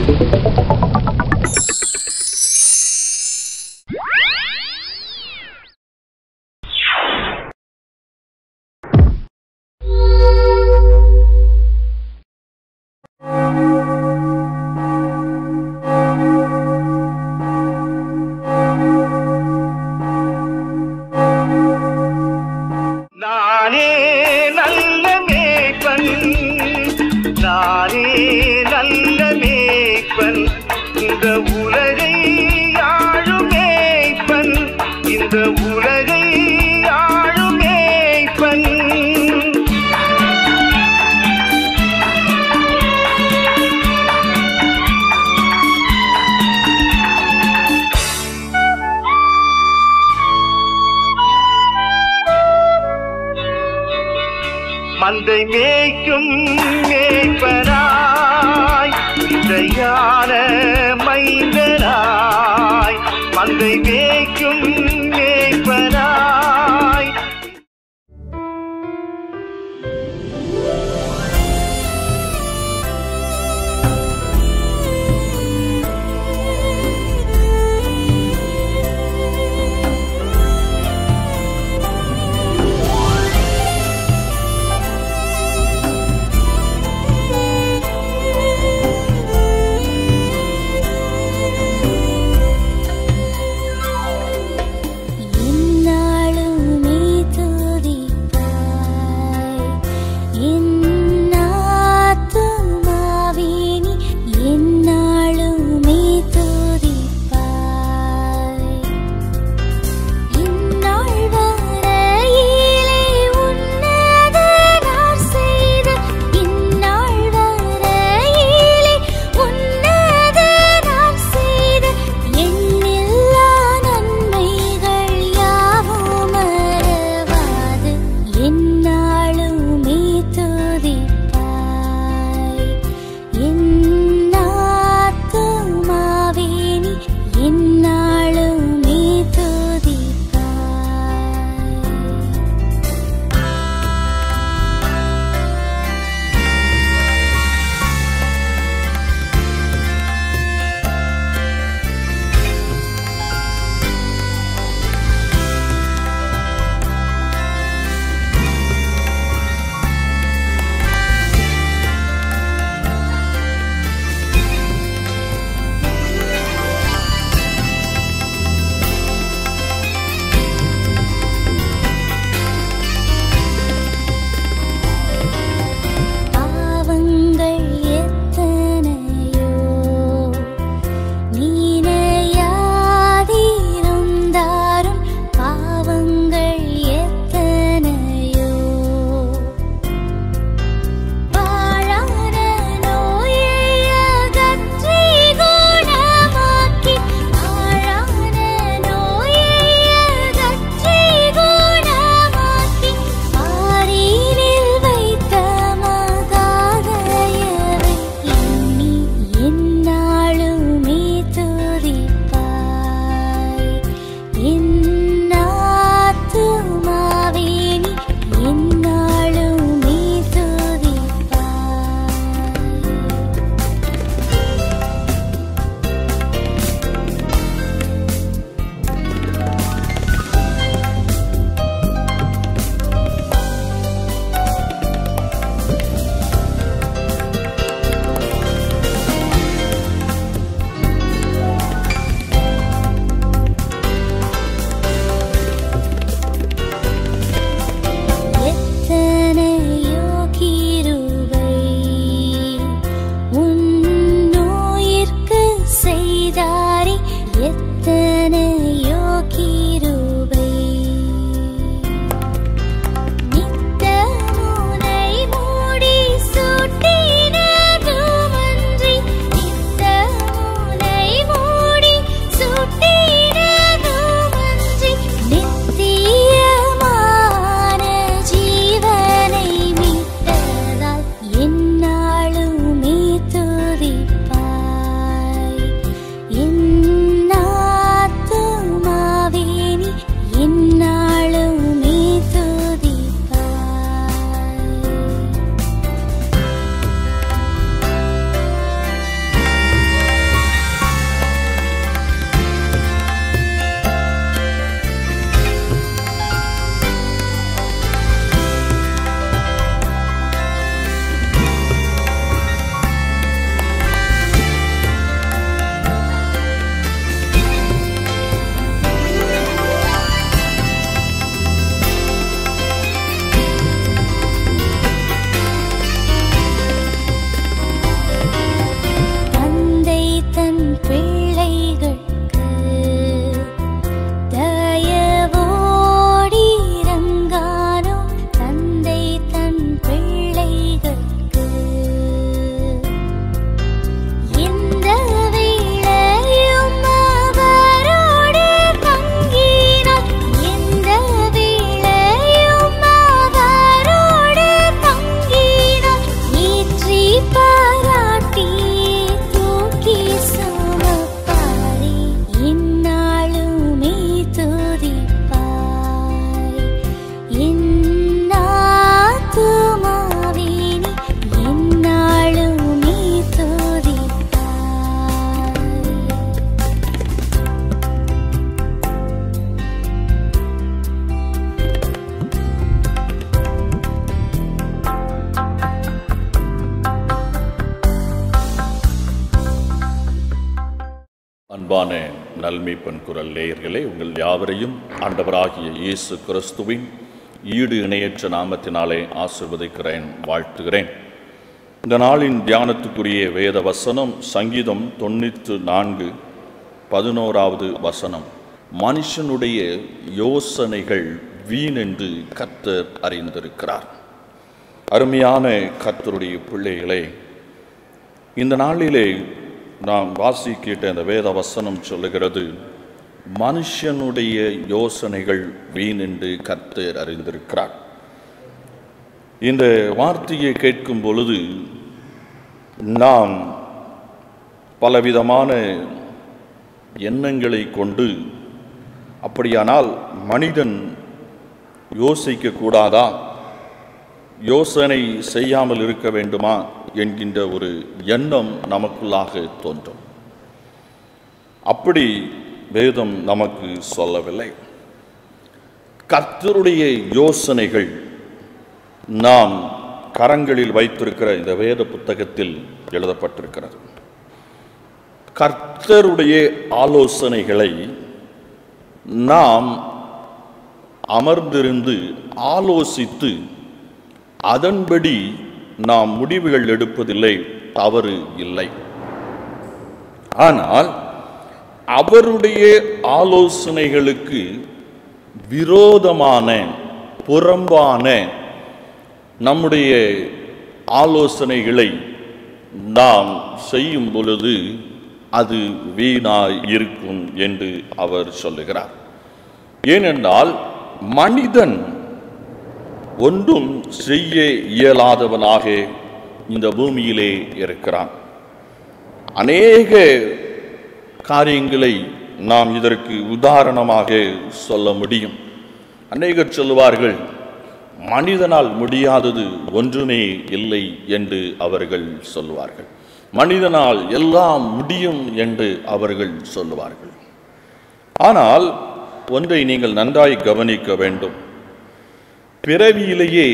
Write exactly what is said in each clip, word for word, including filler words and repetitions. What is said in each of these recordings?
மந்தை மேய்க்கும் மேய்ப்பராய் யான மைந்தராய் மந்தை மேய்க்கும் மேய்ப்பராய் அன்பான நல்மீட்பன் குரல் நேயர்களே, உங்கள் யாவரையும் ஆண்டவராகிய இயேசு கிறிஸ்துவின் ஈடு இணையற்ற நாமத்தினாலே ஆசீர்வதிக்கிறேன், வாழ்த்துகிறேன். இந்த நாளின் தியானத்துக்குரிய வேத வசனம் சங்கீதம் தொண்ணூற்று நான்கு பதினோராவது வசனம். மனுஷனுடைய யோசனைகள் வீணென்று கர்த்தர் அறிந்திருக்கிறார். அருமையான கர்த்தருடைய பிள்ளைகளே, இந்த நாளிலே நாம் வாசிக்கிட்ட இந்த வேத வசனம் சொல்லுகிறது, மனுஷனுடைய யோசனைகள் வீண் என்று கர்த்தர் அறிந்திருக்கிறார். இந்த வார்த்தையை கேட்கும் பொழுது நாம் பலவிதமான எண்ணங்களை கொண்டு, அப்படியானால் மனிதன் யோசிக்க கூடாதா, யோசனை செய்யாமல் இருக்க வேண்டுமா என்கின்ற ஒரு எண்ணம் நமக்குள்ளாக தோன்றும். அப்படி வேதம் நமக்கு சொல்லவில்லை. கர்த்தருடைய யோசனைகள் நாம் கரங்களில் வைத்திருக்கிற இந்த வேத புத்தகத்தில் எழுதப்பட்டிருக்கிறது. கர்த்தருடைய ஆலோசனைகளை நாம் அமர்ந்திருந்து ஆலோசித்து அதன்படி நாம் முடிவுகள் எடுப்பதில்லை, தவறு இல்லை. ஆனால் அவருடைய ஆலோசனைகளுக்கு விரோதமான புறம்பான நம்முடைய ஆலோசனைகளை நாம் செய்யும் பொழுது அது வீணாய் இருக்கும் என்று அவர் சொல்லுகிறார். ஏனென்றால் மனிதன் ஒன்றும் செய்ய இயலாதவனாக இந்த பூமியிலே இருக்கிறான். அநேக காரியங்களை நாம் இதற்கு உதாரணமாக சொல்ல முடியும். அநேகர் சொல்லுவார்கள், மனிதனால் முடியாதது ஒன்றுமே இல்லை என்று அவர்கள் சொல்லுவார்கள். மனிதனால் எல்லாம் முடியும் என்று அவர்கள் சொல்லுவார்கள். ஆனால் ஒன்றை நீங்கள் நன்றாய் கவனிக்க வேண்டும். பிறவியிலேயே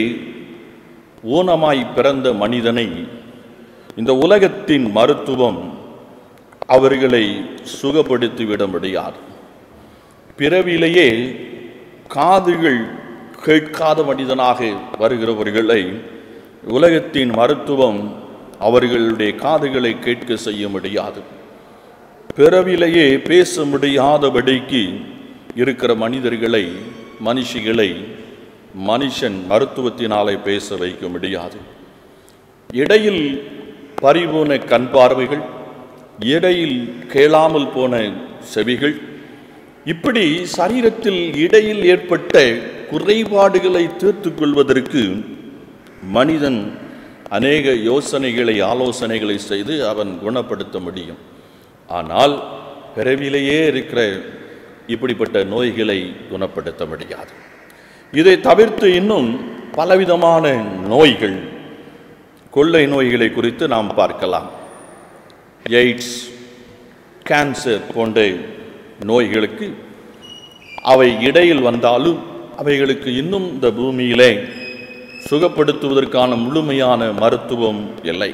ஊனமாய் பிறந்த மனிதனை இந்த உலகத்தின் மருத்துவம் அவர்களை சுகப்படுத்திவிட முடியாது. பிறவியிலேயே காதுகள் கேட்காத மனிதனாக வருகிறவர்களை உலகத்தின் மருத்துவம் அவர்களுடைய காதுகளை கேட்க செய்ய முடியாது. பிறவியிலேயே பேச முடியாதபடிக்கு இருக்கிற மனிதர்களை மனுஷிகளை மனுஷன் மருத்துவத்தினாலே பேச வைக்க முடியாது. இடையில் பறிபோன கண் பார்வைகள், இடையில் கேளாமல் போன செவிகள், இப்படி சரீரத்தில் இடையில் ஏற்பட்ட குறைபாடுகளை தீர்த்து கொள்வதற்கு மனிதன் அநேக யோசனைகளை ஆலோசனைகளை செய்து அவன் குணப்படுத்த முடியும். ஆனால் பிறவிலேயே இருக்கிற இப்படிப்பட்ட நோய்களை குணப்படுத்த முடியாது. இதை தவிர்த்து இன்னும் பலவிதமான நோய்கள், கொள்ளை நோய்களை குறித்து நாம் பார்க்கலாம். எய்ட்ஸ், கேன்சர் போன்ற நோய்களுக்கு அவை இடையில் வந்தாலும் அவைகளுக்கு இன்னும் இந்த பூமியிலே சுகப்படுத்துவதற்கான முழுமையான மருத்துவம் இல்லை.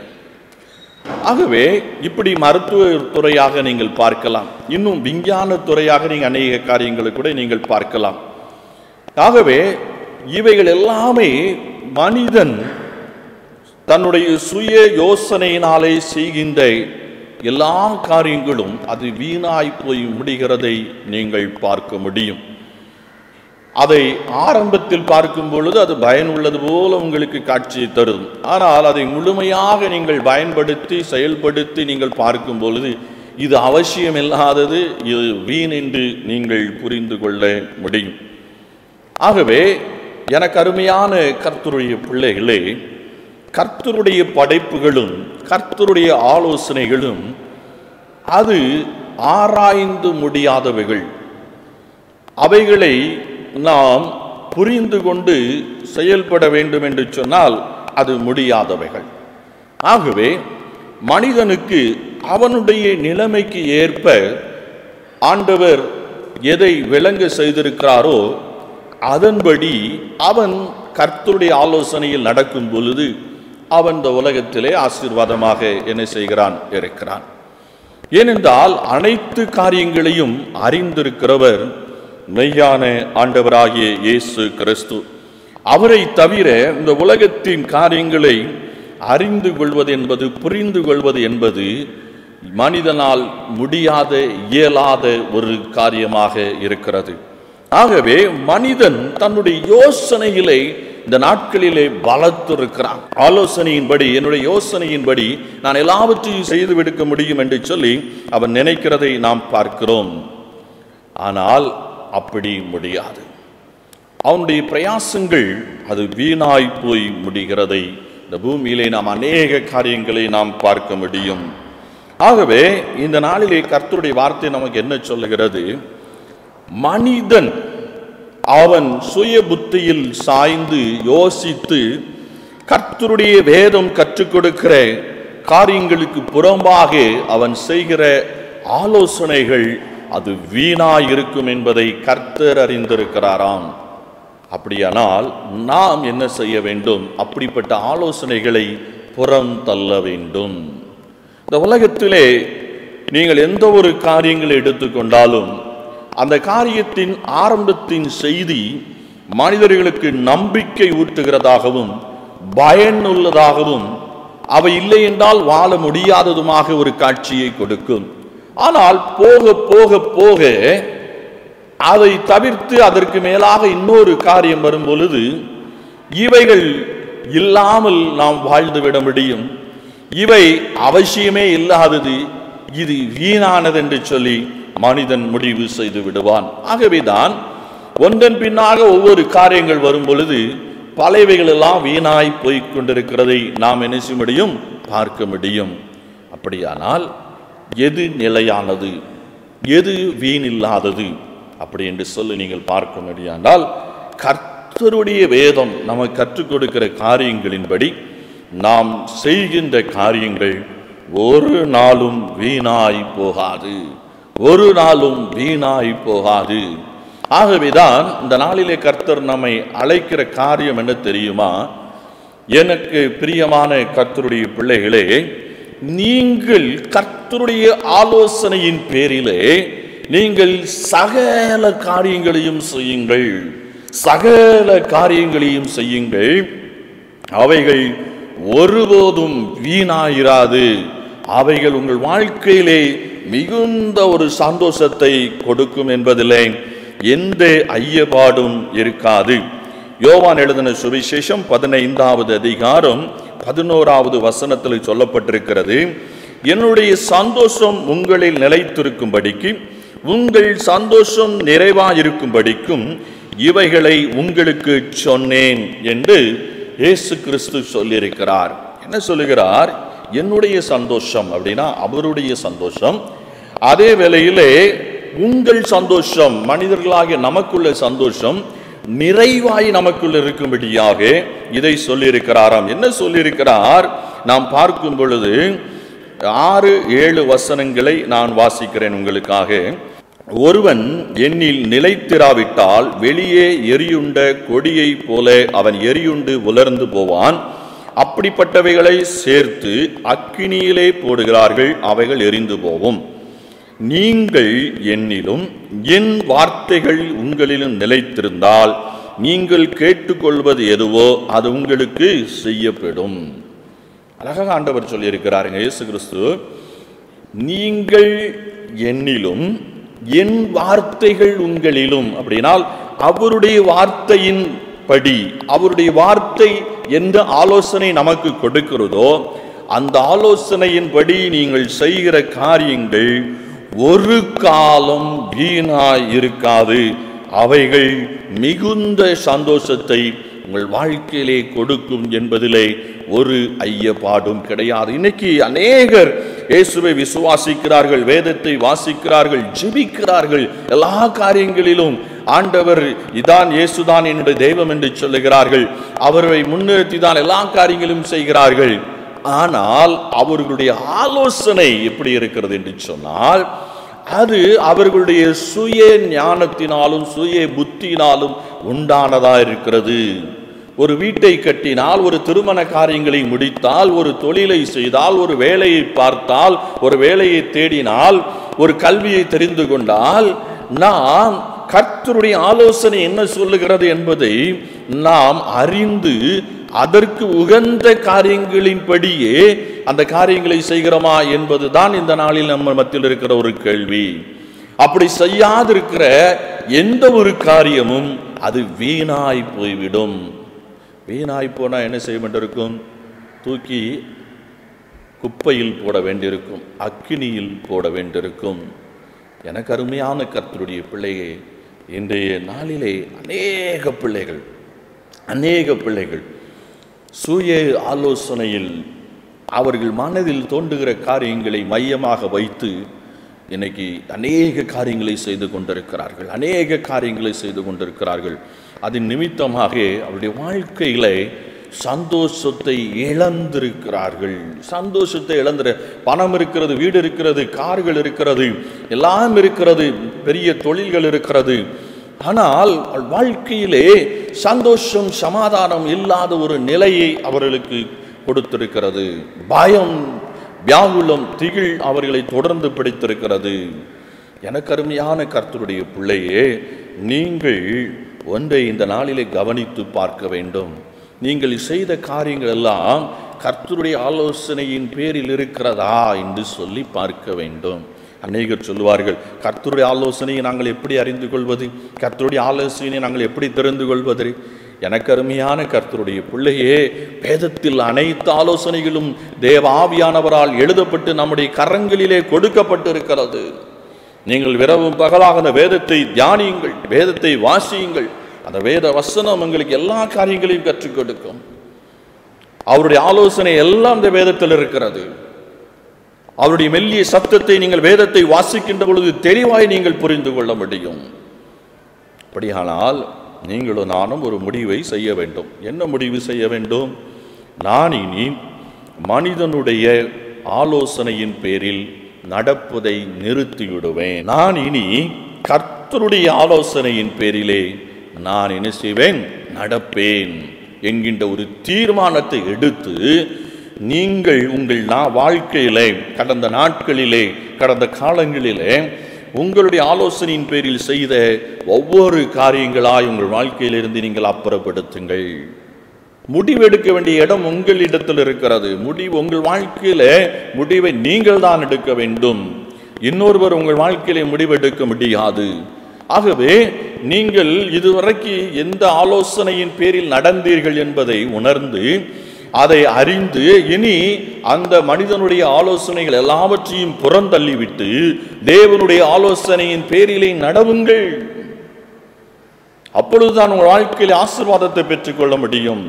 ஆகவே இப்படி மருத்துவ துறையாக நீங்கள் பார்க்கலாம். இன்னும் விஞ்ஞான துறையாக நீங்கள் அநேக காரியங்களை கூட நீங்கள் பார்க்கலாம். ஆகவே இவைகள் எல்லாமே மனிதன் தன்னுடைய சுய யோசனையினாலே செய்கின்ற எல்லா காரியங்களும் அது வீணாய் போய் முடிகிறதை நீங்கள் பார்க்க முடியும். அதை ஆரம்பத்தில் பார்க்கும் பொழுது அது பயனுள்ளது போல உங்களுக்கு காட்சியை தரும். ஆனால் அதை முழுமையாக நீங்கள் பயன்படுத்தி செயல்படுத்தி நீங்கள் பார்க்கும் பொழுது இது அவசியமில்லாதது, இது வீண் என்று நீங்கள் புரிந்து கொள்ள முடியும். ஆகவே எனக்கு அருமையான கர்த்தருடைய பிள்ளைகளே, கர்த்தருடைய படைப்புகளும் கர்த்தருடைய ஆலோசனைகளும் அது ஆராய்ந்து முடியாதவைகள். அவைகளை நாம் புரிந்து கொண்டு செயல்பட வேண்டும் என்று சொன்னால் அது முடியாதவைகள். ஆகவே மனிதனுக்கு அவனுடைய நிலைமைக்கு ஏற்ப ஆண்டவர் எதை விளங்க செய்திருக்கிறாரோ அதன்படி அவன் கர்த்தருடைய ஆலோசனையில் நடக்கும் பொழுது அவன் இந்த உலகத்திலே ஆசீர்வாதமாக என்ன செய்கிறான் இருக்கிறான். ஏனென்றால் அனைத்து காரியங்களையும் அறிந்திருக்கிறவர் மெய்யான ஆண்டவராகிய இயேசு கிறிஸ்து. அவரை தவிர இந்த உலகத்தின் காரியங்களை அறிந்து கொள்வது என்பது, புரிந்து கொள்வது என்பது மனிதனால் முடியாத, இயலாத ஒரு காரியமாக இருக்கிறது. ஆகவே மனிதன் தன்னுடைய யோசனையிலே இந்த நாட்களிலே பலத்திருக்கிறான். ஆலோசனையின்படி, என்னுடைய யோசனையின்படி நான் எல்லாவற்றையும் செய்து விடுக்க முடியும் என்று சொல்லி அவன் நினைக்கிறதை நாம் பார்க்கிறோம். ஆனால் அப்படி முடியாது. அவனுடைய பிரயாசங்கள் அது வீணாய் போய் முடிகிறதை இந்த பூமியிலே நாம் அநேக காரியங்களை நாம் பார்க்க முடியும். ஆகவே இந்த நாளிலே கர்த்தருடைய வார்த்தை நமக்கு என்ன சொல்லுகிறது? மனிதன் அவன் சுய புத்தியில் சாய்ந்து யோசித்து கர்த்தருடைய வேதம் கற்றுக் கொடுக்கிற காரியங்களுக்கு புறம்பாக அவன் செய்கிற ஆலோசனைகள் அது வீணாய் இருக்கும் என்பதை கர்த்தர் அறிந்திருக்கிறாராம். அப்படியானால் நாம் என்ன செய்ய வேண்டும்? அப்படிப்பட்ட ஆலோசனைகளை புறம் தள்ள வேண்டும். இந்த உலகத்திலே நீங்கள் எந்த ஒரு காரியங்களை எடுத்துக்கொண்டாலும் அந்த காரியத்தின் ஆரம்பத்தின் செய்தி மனிதர்களுக்கு நம்பிக்கை ஊட்டுகிறதாகவும் பயனுள்ளதாகவும் அவை இல்லை என்றால் வாழ முடியாததுமாக ஒரு காட்சியை கொடுக்கும். ஆனால் போக போக போக அதை தவிர்த்து அதற்கு மேலாக இன்னொரு காரியம் வரும் பொழுது இவைகள் இல்லாமல் நாம் வாழ்ந்துவிட முடியும், இவை அவசியமே இல்லாதது, இது வீணானது என்று சொல்லி மனிதன் முடிவு செய்து விடுவான். ஆகவேதான் ஒன்றன் பின்னாக ஒவ்வொரு காரியங்கள் வரும் பொழுது பழையவைகள் எல்லாம் வீணாய் போய்க் கொண்டிருக்கிறதை நாம் என்ன செய்ய முடியும்? பார்க்க முடியும். அப்படியானால் எது நிலையானது, எது வீண் இல்லாதது அப்படி என்று சொல்லி நீங்கள் பார்க்க முடியாண்டால் கர்த்தருடைய வேதம் நமக்கு கற்றுக் கொடுக்கிற காரியங்களின்படி நாம் செய்கின்ற காரியங்கள் ஒரு நாளும் வீணாய் போகாது, ஒரு நாளும் வீணாய் போகாது. ஆகவேதான் இந்த நாளிலே கர்த்தர் நம்மை அழைக்கிற காரியம் என்ன தெரியுமா? எனக்கு பிரியமான கர்த்தருடைய பிள்ளைகளே, நீங்கள் கர்த்தருடைய ஆலோசனையின் பேரிலே நீங்கள் சகல காரியங்களையும் செய்யுங்கள், சகல காரியங்களையும் செய்யுங்கள், அவைகள் ஒருபோதும் வீணாயிராது, அவைகள் உங்கள் வாழ்க்கையிலே மிகுந்த ஒரு சந்தோஷத்தை கொடுக்கும் என்பதிலே எந்த ஐயப்பாடும் இருக்காது. யோவான் எழுதின சுவிசேஷம் பதினைந்தாவது அதிகாரம் பதினோராவது வசனத்தில் சொல்லப்பட்டிருக்கிறது, என்னுடைய சந்தோஷம் உங்களில் நிலைத்திருக்கும்படிக்கு, உங்கள் சந்தோஷம் நிறைவாயிருக்கும்படிக்கும் இவைகளை உங்களுக்கு சொன்னேன் என்று இயேசு கிறிஸ்து சொல்லியிருக்கிறார். என்ன சொல்லுகிறார்? என்னுடைய சந்தோஷம் அப்படின்னா அவருடைய சந்தோஷம், அதே வேளையிலே உங்கள் சந்தோஷம், மனிதர்களாகிய நமக்குள்ள சந்தோஷம் நிறைவாய் நமக்குள்ள இருக்கும்படியாக இதை சொல்லியிருக்கிறாராம். என்ன சொல்லியிருக்கிறார்? நாம் பார்க்கும் பொழுது ஆறு ஏழு வசனங்களை நான் வாசிக்கிறேன் உங்களுக்காக. ஒருவன் என்னில் நிலைத்திராவிட்டால் வெளியே எரியுண்ட கொடியை போல அவன் எரியுண்டு உலர்ந்து போவான். அப்படிப்பட்டவைகளை சேர்த்து அக்கினியிலே போடுகிறார்கள், அவைகள் எரிந்து போகும். நீங்கள் என்னிலும் என் வார்த்தைகள் உங்களிலும் நிலைத்திருந்தால் நீங்கள் கேட்டுக்கொள்வது எதுவோ அது உங்களுக்கு செய்யப்படும். அழகாக ஆண்டவர் சொல்லியிருக்கிறாருங்க இயேசு கிறிஸ்து. நீங்கள் என்னிலும் என் வார்த்தைகள் உங்களிலும் அப்படின்னால் அவருடைய வார்த்தையின் படி, அவருடைய வார்த்தை எந்த ஆலோசனை நமக்கு கொடுக்கிறதோ அந்த ஆலோசனையின்படி நீங்கள் செய்கிற காரியங்கள் ஒரு காலம் வீணாய் இருக்காது, அவைகள் மிகுந்த சந்தோஷத்தை உங்கள் வாழ்க்கையிலே கொடுக்கும் என்பதிலே ஒரு ஐயப்பாடும் கிடையாது. இன்னைக்கு அநேகர் இயேசுவை விசுவாசிக்கிறார்கள், வேதத்தை வாசிக்கிறார்கள், ஜெபிக்கிறார்கள், எல்லா காரியங்களிலும் ஆண்டவர் இதான் இயேசுதான் என்னுடைய தெய்வம் என்று சொல்லுகிறார்கள், அவரை முன்னிறுத்தி தான் எல்லா காரியங்களும் செய்கிறார்கள். ஆனால் அவர்களுடைய ஆலோசனை எப்படி இருக்கிறது என்று சொன்னால் அது அவர்களுடைய சுய ஞானத்தினாலும் சுய புத்தியினாலும் உண்டானதா இருக்கிறது. ஒரு வீட்டை கட்டினால், ஒரு திருமண காரியங்களை முடித்தால், ஒரு தொழிலை செய்தால், ஒரு வேலையை பார்த்தால், ஒரு வேலையை தேடினால், ஒரு கல்வியை தெரிந்து கொண்டால், நாம் கர்த்தருடைய ஆலோசனை என்ன சொல்லுகிறது என்பதை நாம் அறிந்து அதற்கு உகந்த காரியங்களின்படியே அந்த காரியங்களை செய்கிறோமா என்பதுதான் இந்த நாளில் நம்ம மத்தியில் இருக்கிற ஒரு கேள்வி. அப்படி செய்யாதிருக்கிற எந்த ஒரு காரியமும் அது வீணாய் போய்விடும். வீணாய் போனா என்ன செய்ய வேண்டியிருக்கும்? தூக்கி குப்பையில் போட வேண்டியிருக்கும், அக்கினியில் போட வேண்டியிருக்கும். எனக்கு அருமையான கர்த்தருடைய பிள்ளையே, இன்றைய நாளிலே அநேக பிள்ளைகள் அநேக பிள்ளைகள் சுய ஆலோசனையில் அவர்கள் மனதில் தோன்றுகிற காரியங்களை மையமாக வைத்து இன்னைக்கு அநேக காரியங்களை செய்து கொண்டிருக்கிறார்கள் அநேக காரியங்களை செய்து கொண்டிருக்கிறார்கள் அதன் நிமித்தமாக அவருடைய வாழ்க்கையிலே சந்தோஷத்தை இழந்திருக்கிறார்கள். சந்தோஷத்தை இழந்து, பணம் இருக்கிறது, வீடு இருக்கிறது, கார்கள் இருக்கிறது, எல்லாம் இருக்கிறது, பெரிய தொழில்கள் இருக்கிறது. ஆனால் வாழ்க்கையிலே சந்தோஷம் சமாதானம் இல்லாத ஒரு நிலையை அவர்களுக்கு கொடுத்திருக்கிறது. பயம், வியாகுலம், திகில் அவர்களை தொடர்ந்து பிடித்திருக்கிறது. எனக்கு அருமையான கர்த்தருடைய பிள்ளையே, நீங்கள் ஒன்றை இந்த நாளிலே கவனித்து பார்க்க வேண்டும். நீங்கள் செய்த காரியங்கள் எல்லாம் கர்த்தருடைய ஆலோசனையின் பேரில் இருக்கிறதா என்று சொல்லி பார்க்க வேண்டும். அநேகர் சொல்லுவார்கள், கர்த்தருடைய ஆலோசனையை நாங்கள் எப்படி அறிந்து கொள்வது, கர்த்தருடைய ஆலோசனையை நாங்கள் எப்படி தெரிந்து கொள்வது? எனக்கு அருமையான கர்த்தருடைய பிள்ளையே, வேதத்தில் அனைத்து ஆலோசனைகளும் தேவ ஆவியானவரால் எழுதப்பட்டு நம்முடைய கரங்களிலே கொடுக்கப்பட்டு இருக்கிறது. நீங்கள் இரவும் பகலாக அந்த வேதத்தை தியானியுங்கள், வேதத்தை வாசியுங்கள். அந்த வேத வசனம் உங்களுக்கு எல்லா காரியங்களையும் கற்றுக் கொடுக்கும். அவருடைய ஆலோசனை எல்லாம் இந்த வேதத்தில் இருக்கிறது. அவருடைய மெல்லிய சத்தத்தை நீங்கள் வேதத்தை வாசிக்கின்ற பொழுது தெளிவாய் நீங்கள் புரிந்து கொள்ள முடியும். அப்படியானால் நீங்களும் நானும் ஒரு முடிவை செய்ய வேண்டும். என்ன முடிவு செய்ய வேண்டும்? நான் இனி மனிதனுடைய ஆலோசனையின் பேரில் நடப்பதை நிறுத்திவிடுவேன். நான் இனி கர்த்தருடைய ஆலோசனையின் பேரிலே நான் என்ன செய்வேன்? நடப்பேன் என்கின்ற ஒரு தீர்மானத்தை எடுத்து நீங்கள் உங்கள் வாழ்க்கையிலே, கடந்த நாட்களிலே, கடந்த காலங்களிலே உங்களுடைய ஆலோசனையின் பேரில் செய்த ஒவ்வொரு காரியங்களாய் உங்கள் வாழ்க்கையிலிருந்து நீங்கள் அப்புறப்படுத்துங்கள். முடிவெடுக்க வேண்டிய இடம் உங்களிடத்தில் இருக்கிறது. முடிவு உங்கள் வாழ்க்கையில முடிவை நீங்கள் தான் எடுக்க வேண்டும். இன்னொருவர் உங்கள் வாழ்க்கையிலே முடிவெடுக்க முடியாது. ஆகவே நீங்கள் இதுவரைக்கு எந்த ஆலோசனையின் பேரில் நடந்தீர்கள் என்பதை உணர்ந்து, அதை அறிந்து, இனி அந்த மனிதனுடைய ஆலோசனைகள் எல்லாவற்றையும் புறந்தள்ளிவிட்டு தேவனுடைய ஆலோசனையின் பேரிலே நடவுங்கள். அப்பொழுதுதான் உங்கள் வாழ்க்கையில் ஆசீர்வாதத்தை பெற்றுக்கொள்ள முடியும்.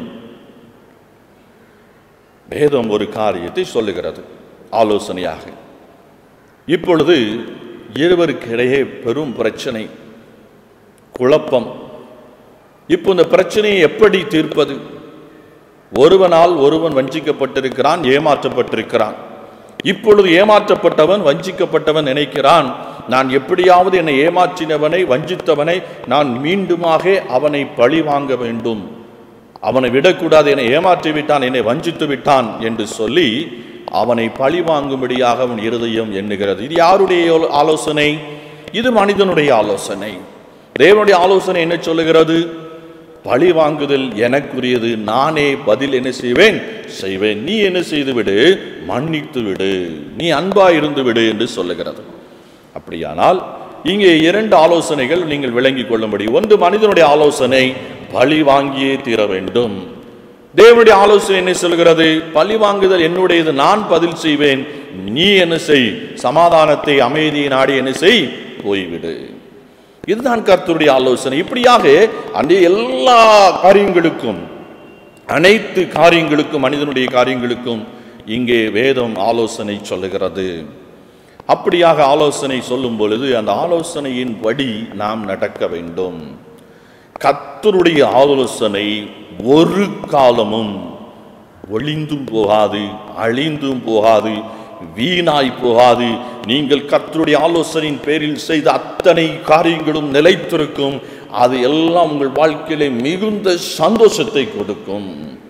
வேதம் ஒரு காரியத்தை சொல்லுகிறது ஆலோசனையாக. இப்பொழுது இருவருக்கிடையே பெரும் பிரச்சனை, குழப்பம். இப்போ இந்த பிரச்சனையை எப்படி தீர்ப்பது? ஒருவனால் ஒருவன் வஞ்சிக்கப்பட்டிருக்கிறான், ஏமாற்றப்பட்டிருக்கிறான். இப்பொழுது ஏமாற்றப்பட்டவன் வஞ்சிக்கப்பட்டவன் நினைக்கிறான், நான் எப்படியாவது என்னை ஏமாற்றினவனை, வஞ்சித்தவனை நான் மீண்டுமாக அவனை பழி வாங்க வேண்டும், அவனை விடக்கூடாது, என்னை ஏமாற்றி விட்டான், என்னை வஞ்சித்து விட்டான் என்று சொல்லி அவனை பழி வாங்கும்படியாக அவன் இருதயம் எண்ணுகிறது. இது யாருடைய ஆலோசனை? இது மனிதனுடைய ஆலோசனை. தேவனுடைய ஆலோசனை என்ன சொல்லுகிறது? பழி வாங்குதல் எனக்குரியது, நானே பதில் என்ன செய்வேன் செய்வேன் நீ என்ன செய்து விடு, மன்னித்து விடு, நீ அன்பா இருந்து விடு என்று சொல்லுகிறது. அப்படியானால் இங்கே இரண்டு ஆலோசனைகள் நீங்கள் விளங்கிக் கொள்ள முடியும். ஒன்று மனிதனுடைய ஆலோசனை, பழி வாங்கியே தீர வேண்டும். தேவனுடைய ஆலோசனை என்ன சொல்கிறது? பழி வாங்குதல் என்னுடையது, நான் பதில் செய்வேன், நீ என்ன செய், சமாதானத்தை அமைதியை நாடி என்ன செய், போய்விடு. இதுதான் கர்த்தருடைய ஆலோசனை. இப்படியாக அந்த எல்லா காரியங்களுக்கும், அனைத்து காரியங்களுக்கும், மனிதனுடைய காரியங்களுக்கும் இங்கே வேதம் ஆலோசனை சொல்லுகிறது. அப்படியாக ஆலோசனை சொல்லும் பொழுது அந்த ஆலோசனையின் படி நாம் நடக்க வேண்டும். கர்த்தருடைய ஆலோசனை ஒரு காலமும் ஒளிந்தும் போகாது, அழிந்தும் போகாது, வீணாய் போகாது. நீங்கள் கர்த்தருடைய ஆலோசனையின் பேரில் செய்த அத்தனை காரியங்களும் நிலைத்திருக்கும். அது எல்லாம் உங்கள் வாழ்க்கையிலே மிகுந்த சந்தோஷத்தை கொடுக்கும்.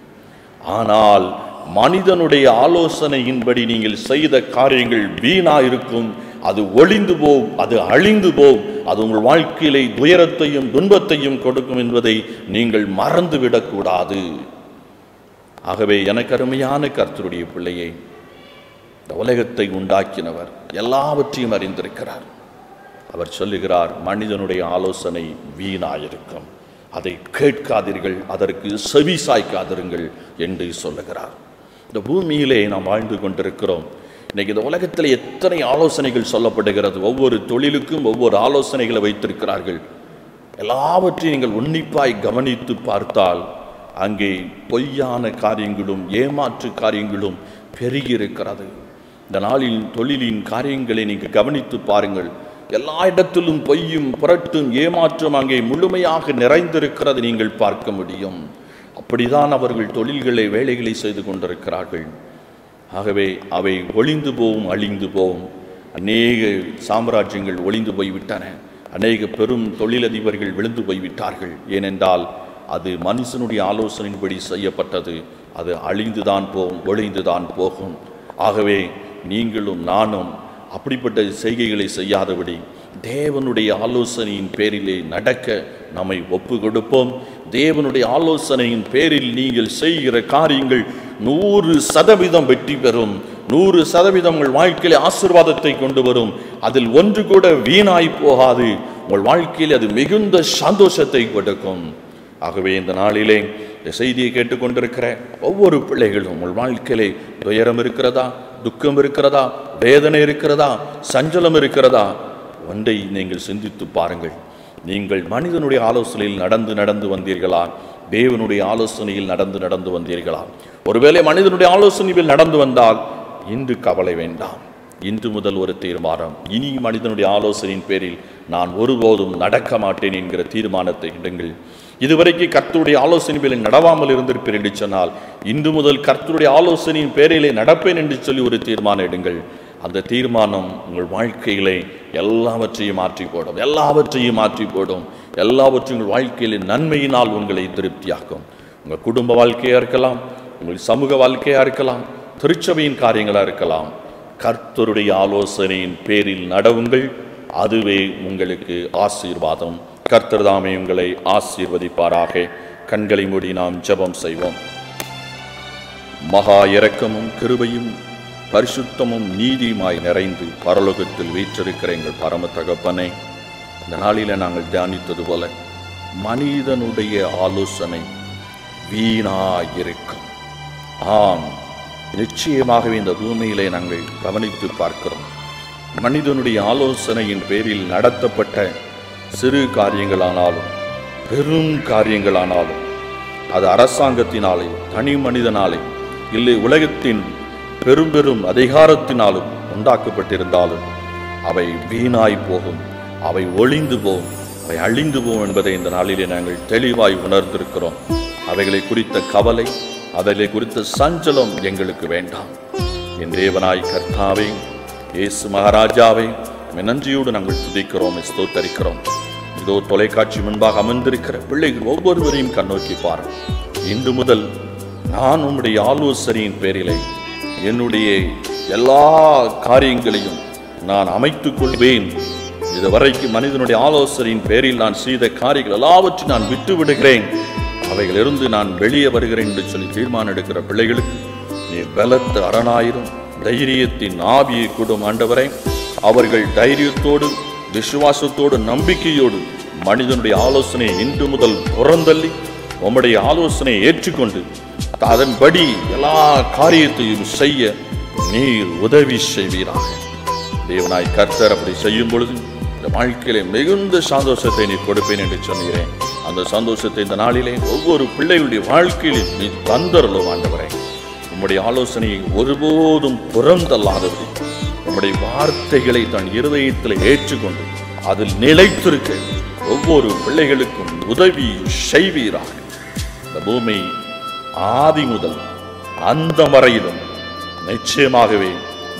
ஆனால் மனிதனுடைய ஆலோசனையின்படி நீங்கள் செய்த காரியங்கள் வீணா இருக்கும். அது ஒளிந்து போகும், அது அழிந்து போகும், அது உங்கள் வாழ்க்கையிலே துயரத்தையும் துன்பத்தையும் கொடுக்கும் என்பதை நீங்கள் மறந்துவிடக்கூடாது. ஆகவே எனக்கு அருமையான கர்த்தருடைய பிள்ளையை, இந்த உலகத்தை உண்டாக்கினவர் எல்லாவற்றையும் அறிந்திருக்கிறார். அவர் சொல்லுகிறார், மனிதனுடைய ஆலோசனை வீணாயிருக்கும், அதை கேட்காதீர்கள், அதற்கு செவி சாய்க்காதிருங்கள் என்று சொல்லுகிறார். இந்த பூமியிலே நாம் வாழ்ந்து கொண்டிருக்கிறோம். இன்னைக்கு இந்த உலகத்தில் எத்தனை ஆலோசனைகள் சொல்லப்படுகிறது. ஒவ்வொரு தொழிலுக்கும் ஒவ்வொரு ஆலோசனைகளை வைத்திருக்கிறார்கள். எல்லாவற்றையும் நீங்கள் உன்னிப்பாய் கவனித்து பார்த்தால் அங்கே பொய்யான காரியங்களும் ஏமாற்று காரியங்களும் பெருகி இருக்கிறது. இந்த நாளில் தொழிலின் காரியங்களை நீங்கள் கவனித்து பாருங்கள். எல்லா இடத்திலும் பொய்யும் புரட்டும் ஏமாற்றம் அங்கே முழுமையாக நிறைந்திருக்கிறது நீங்கள் பார்க்க முடியும். அப்படிதான் அவர்கள் தொழில்களை வேலைகளை செய்து கொண்டிருக்கிறார்கள். ஆகவே அவை ஒளிந்து போவும், அழிந்து போவும். அநேக சாம்ராஜ்யங்கள் ஒளிந்து போய்விட்டன. அநேக பெரும் தொழிலதிபர்கள் விழுந்து போய்விட்டார்கள். ஏனென்றால் அது மனுஷனுடைய ஆலோசனையின்படி செய்யப்பட்டது. அது அழிந்துதான் போகும், ஒளிந்துதான் போகும். ஆகவே நீங்களும் நானும் அப்படிப்பட்ட செய்கைகளை செய்யாதபடி தேவனுடைய ஆலோசனையின் பேரிலே நடக்க நம்மை ஒப்பு கொடுப்போம். தேவனுடைய ஆலோசனையின் பேரில் நீங்கள் செய்கிற காரியங்கள் நூறு சதவீதம் வெற்றி பெறும். நூறு சதவீதம் உங்கள் வாழ்க்கையிலே ஆசீர்வாதத்தை கொண்டு வரும். அதில் ஒன்று கூட வீணாய் போகாது. உங்கள் வாழ்க்கையில் அது மிகுந்த சந்தோஷத்தை கொடுக்கும். ஆகவே இந்த நாளிலே இந்த செய்தியை கேட்டுக்கொண்டிருக்கிற ஒவ்வொரு பிள்ளைகளும் உங்கள் வாழ்க்கையிலே துயரம் இருக்கிறதா, துக்கம் இருக்கிறதா, வேதனை இருக்கிறதா, சஞ்சலம் இருக்கிறதா, ஒன்றை நீங்கள் சிந்தித்து பாருங்கள். நீங்கள் மனிதனுடைய ஆலோசனையில் நடந்து நடந்து வந்தீர்களா, தேவனுடைய ஆலோசனையில் நடந்து நடந்து வந்தீர்களா? ஒருவேளை மனிதனுடைய ஆலோசனையில் நடந்து வந்தால் இன்று கவலை வேண்டாம். இன்று முதல் ஒரு தீர்மானம், இனி மனிதனுடைய ஆலோசனையின் பேரில் நான் ஒருபோதும் நடக்க மாட்டேன் என்கிற தீர்மானத்தை இடுங்கள். இதுவரைக்கு கர்த்தருடைய ஆலோசனையில் நடவாமல் இருந்திருப்பீர் என்று சொன்னால் இன்று முதல் கர்த்தருடைய ஆலோசனையின் பேரிலே நடப்பேன் என்று சொல்லி ஒரு தீர்மானம் எடுங்கள். அந்த தீர்மானம் உங்கள் வாழ்க்கையிலே எல்லாவற்றையும் மாற்றி போடும், எல்லாவற்றையும் மாற்றி போடும். எல்லாவற்றையும் உங்கள் வாழ்க்கையிலே நன்மையினால் உங்களை திருப்தியாக்கும். உங்கள் குடும்ப வாழ்க்கையாக இருக்கலாம், உங்கள் சமூக வாழ்க்கையாக இருக்கலாம், திருச்சபையின் காரியங்களாக இருக்கலாம். கர்த்தருடைய ஆலோசனையின் பேரில் நடவுங்கள். அதுவே உங்களுக்கு ஆசீர்வாதம். கர்த்தர் தாமே உங்களை ஆசீர்வதிப்பாராக. கண்களை மூடி நாம் ஜெபம் செய்வோம். மகா இரக்கமும் கிருபையும் பரிசுத்தமும் நீதியுமாய் நிறைந்து பரலோகத்தில் வீற்றிருக்கிற எங்கள் பரம தகப்பனே, இந்த நாளில் நாங்கள் தியானித்தது போல மனிதனுடைய ஆலோசனை வீணாயிருக்கும். ஆம், நிச்சயமாகவே இந்த பூமியிலே நாங்கள் கவனித்து பார்க்கிறோம். மனிதனுடைய ஆலோசனையின் பேரில் நடத்தப்பட்ட சிறு காரியங்களானாலும் பெரும் காரியங்களானாலும், அது அரசாங்கத்தினாலே, தனி மனிதனாலே, இல்லை உலகத்தின் பெரும் பெரும் அதிகாரத்தினாலும் உண்டாக்கப்பட்டிருந்தாலும் அவை வீணாய் போகும், அவை ஒளிந்து போகும், அவை அழிந்து போகும் என்பதை இந்த நாளிலே நாங்கள் தெளிவாய் உணர்ந்திருக்கிறோம். அவைகளை குறித்த கவலை, அவைகளை குறித்த சஞ்சலம் எங்களுக்கு வேண்டாம். என் தேவனாய் கர்த்தாவே, இயேசு மகாராஜாவே, நன்றியோடு நாங்கள் துதிக்கிறோம், ஸ்தோத்தரிக்கிறோம். இதோ தொலைக்காட்சி முன்பாக அமர்ந்திருக்கிற பிள்ளைகள் ஒவ்வொருவரையும் கண்ணோக்கி பாருங்கள். இன்று முதல் நான் உம்முடைய ஆலோசனையின் பேரிலே என்னுடைய எல்லா காரியங்களையும் நான் அமைத்துக் கொள்வேன். இதுவரைக்கும் மனிதனுடைய ஆலோசனையின் பேரில் நான் செய்த காரியங்கள் எல்லாவற்றையும் நான் விட்டு விடுகிறேன், அவைகளிலிருந்து நான் வெளியே வருகிறேன் என்று சொல்லி தீர்மானம் எடுக்கிற பிள்ளைகளுக்கு நீ பலத்த அரணாயிரும், தைரியத்தின் ஆவியை கூடும் ஆண்டவரே. அவர்கள் தைரியத்தோடு, விசுவாசத்தோடு, நம்பிக்கையோடு மனிதனுடைய ஆலோசனையை இன்று முதல் புறந்தள்ளி உம்முடைய ஆலோசனையை ஏற்றுக்கொண்டு அதன்படி எல்லா காரியத்தையும் செய்ய நீர் உதவி செய்வீராக. தேவனாய் கர்த்தர் அப்படி செய்யும் பொழுது இந்த வாழ்க்கையிலே மிகுந்த சந்தோஷத்தை நீ கொடுப்பேன் என்று சொன்னீரேன். அந்த சந்தோஷத்தை இந்த நாளிலே ஒவ்வொரு பிள்ளைகளுடைய வாழ்க்கையிலே நீ தந்தருளும் ஆண்டவரே. உம்முடைய ஆலோசனையை ஒருபோதும் புறந்தள்ளாதபடி உம்முடைய வார்த்தைகளை தன் இருதயத்தில் ஏற்றுக்கொண்டு அதில் நிலைத்திருக்க ஒவ்வொரு பிள்ளைகளுக்கும் உதவி செய்வீராக. இந்த பூமி ஆதி முதல் அந்த வரையிலும் நிச்சயமாகவே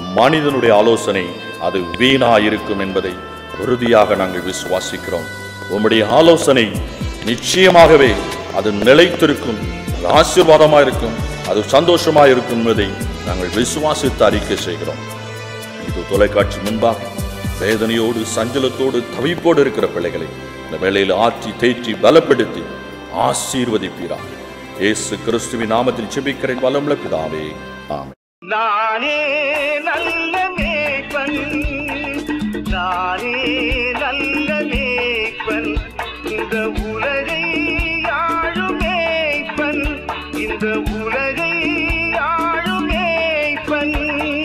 மனிதனுடைய ஆலோசனை அது வீணாயிருக்கும் என்பதை உறுதியாக நாங்கள் விசுவாசிக்கிறோம். உம்முடைய ஆலோசனை நிச்சயமாகவே அது நிலைத்திருக்கும், அது ஆசீர்வாதமாக இருக்கும், அது சந்தோஷமாக இருக்கும் என்பதை நாங்கள் விசுவாசித்து அறிக்கை செய்கிறோம். இது தொலைக்காட்சி முன்பாக வேதனையோடு சஞ்சலத்தோடு தவிப்போடு இருக்கிற பிள்ளைகளை இந்த வேளையில் ஆற்றி தேற்றி பலப்படுத்தி ஆசீர்வதிப்பீராக. இயேசு கிறிஸ்துவின் நாமத்தில் ஜெபிக்கிறேன் வல்லமுள்ள பிதாவே, ஆமென். நானே நல்ல மேய்ப்பன், நானே நல்ல மேய்ப்பன், இந்த உலகை ஆளும் மேய்ப்பன், இந்த உலகை ஆளும் மேய்ப்பன்.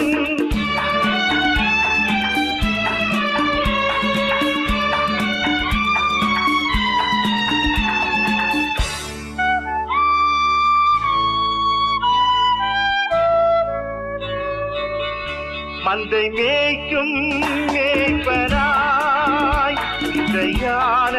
மந்தை மேய்க்கும் மேய்ப்பனாய், இசையான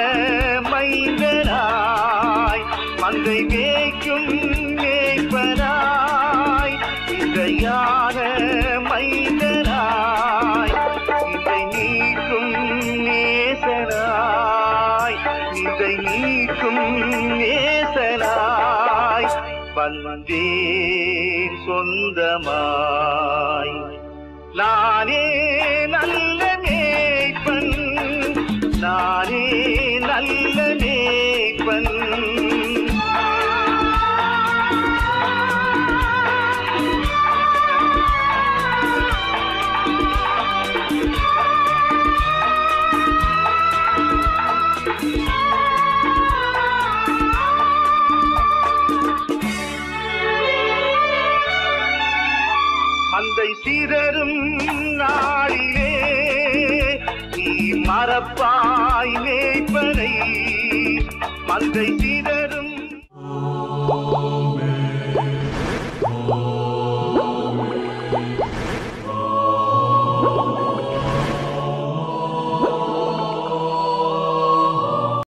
மைந்தனாய், மந்தை மேய்க்கும் மேய்ப்பனாய், இசையான மைந்தனாய், இதை நீக்கும் நேசனாய், இதை நீக்கும் நேசனாய் வந்தேன் சொந்தமாய். நானே நல்ல மேய்ப்பன், நானே நல்ல மேய்ப்பன். மந்தை சிதறும் நாளிலே நீ மறப்பாய் மேய்ப்பனை, மந்தை சிதறும்